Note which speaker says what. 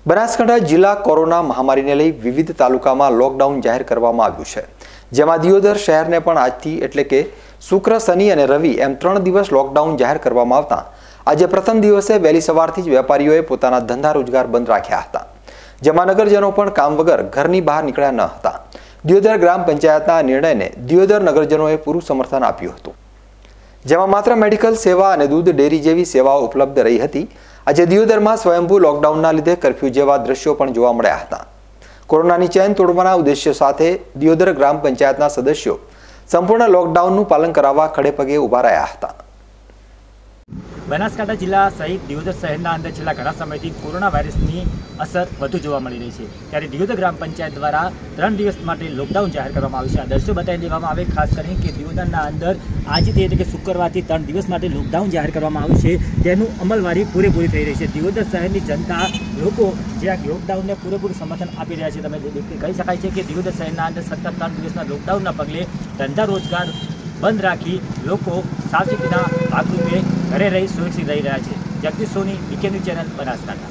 Speaker 1: બનાસકાંઠા જિલ્લા કોરોના મહામારીને લઈ વિવિધ તાલુકામાં લોકડાઉન જાહેર કરવામાં આવ્યું છે, જેમાં દિયોદર શહેરને પણ આજથી એટલે કે શુક્ર, શનિ અને રવિ એમ 3 દિવસ લોકડાઉન જાહેર કરવામાં આવતા આજે પ્રથમ દિવસે વહેલી સવારથી જ વેપારીઓએ પોતાના ધંધા રોજગાર બંધ રાખ્યા હતા, જેમાં નગરજનો પણ કામ વગર ઘરની બહાર નીકળ્યા ન હતા। દિયોદર ગ્રામ પંચાયતના નિર્ણયને દિયોદર નગરજનોએ પૂરું સમર્થન આપ્યું હતું, જેમાં માત્ર મેડિકલ સેવા અને દૂધ ડેરી જેવી સેવાઓ ઉપલબ્ધ રહી હતી। આજે દિયોદરમાં સ્વયંભૂ લોકડાઉનના લીધે કર્ફ્યુ જેવા દ્રશ્યો પણ જોવા મળ્યા હતા। કોરોનાની ચેન તોડવાના ઉદ્દેશ્ય સાથે દિયોદર ગ્રામ પંચાયતના સદસ્યો સંપૂર્ણ લોકડાઉનનું પાલન કરાવવા ખડે પગે ઊભા રહ્યા હતા।
Speaker 2: બનાસકાંઠા જિલ્લા સહિત દિયોદર શહેરના અંદર છેલ્લા ઘણા સમયથી કોરોના વાયરસની અસર વધુ જોવા મળી રહી છે, ત્યારે દિયોદર ગ્રામ પંચાયત દ્વારા 3 દિવસ માટે લોકડાઉન જાહેર કરવામાં આવ્યું છે। આ દ્રશ્યો બતાવી દેવામાં આવે, ખાસ કરીને કે દિયોદરના અંદર આજથી એટલે કે શુક્રવારથી 3 દિવસ માટે લોકડાઉન જાહેર કરવામાં આવ્યું છે, તેનું અમલવારી પૂરેપૂરી થઈ રહી છે। દિયોદર શહેરની જનતા લોકો જે આ લોકડાઉનને પૂરેપૂરું સમર્થન આપી રહ્યા છે। તમે કહી શકાય છે કે દિયોદર શહેરના અંદર સતત 3 દિવસના લોકડાઉનના પગલે ધંધા રોજગાર બંધ રાખી લોકો સાવચેતીના ભાગરૂપે ઘરે રહી સુરક્ષિત રહી રહ્યા છે। Jagdish Soni, VK news channel, Banaskantha.